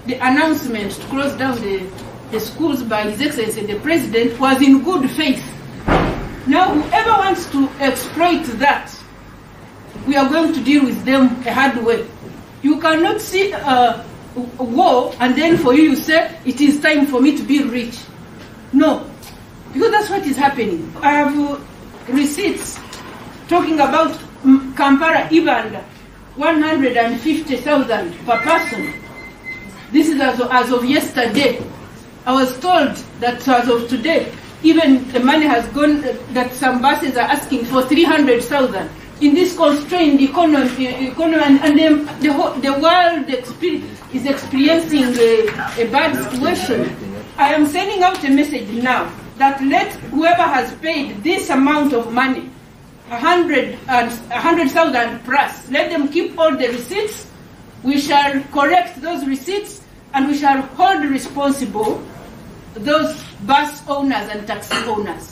the announcement to close down the schools by His Excellency the President was in good faith. Now, whoever wants to exploit that, we are going to deal with them a hard way. You cannot see a war and then for you say, it is time for me to be rich. No, because that's what is happening. I have receipts talking about Kampala, Uganda, 150,000 per person. This is as of yesterday. I was told that as of today, even the money has gone, that some buses are asking for 300,000. In this constrained economy and the world is experiencing a bad situation. I am sending out a message now that let whoever has paid this amount of money, 100,000 plus, let them keep all the receipts. We shall correct those receipts and we shall hold responsible those bus owners and taxi owners.